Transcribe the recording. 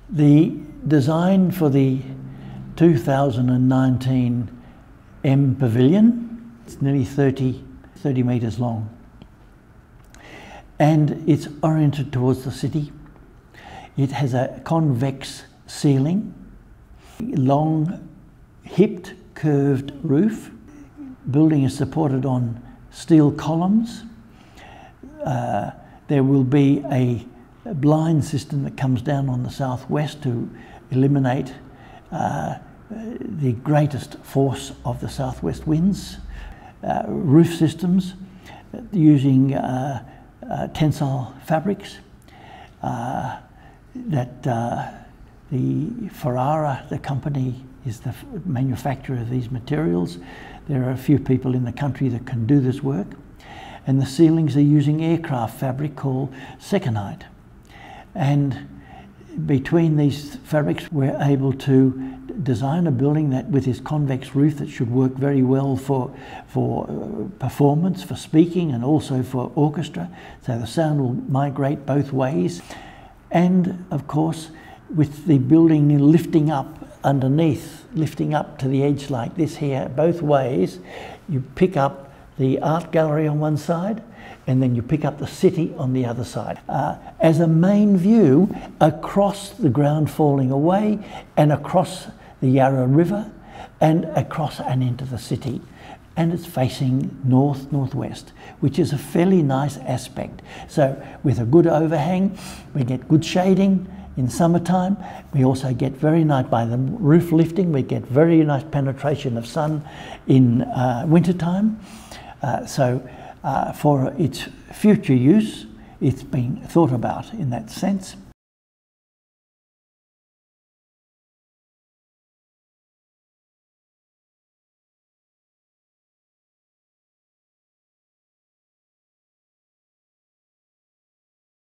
The design for the 2019 MPavilion, it's nearly 30 metres long, and it's oriented towards the city. It has a convex ceiling, long hipped curved roof. Building is supported on steel columns. There will be a blind system that comes down on the southwest to eliminate the greatest force of the southwest winds. Roof systems using tensile fabrics. The Ferrara, the company, is the manufacturer of these materials. There are a few people in the country that can do this work. And the ceilings are using aircraft fabric called seconite. And between these fabrics, we're able to design a building that, with this convex roof, that should work very well for performance, for speaking, and also for orchestra. So the sound will migrate both ways. And of course, with the building lifting up underneath, lifting up to the edge like this here, both ways, you pick up the art gallery on one side, and then you pick up the city on the other side. As a main view across the ground falling away, and across the Yarra River, and across and into the city. And it's facing north-northwest, which is a fairly nice aspect. So with a good overhang, we get good shading in summertime. We also get very nice, by the roof lifting, we get very nice penetration of sun in wintertime. For its future use, it's been thought about in that sense.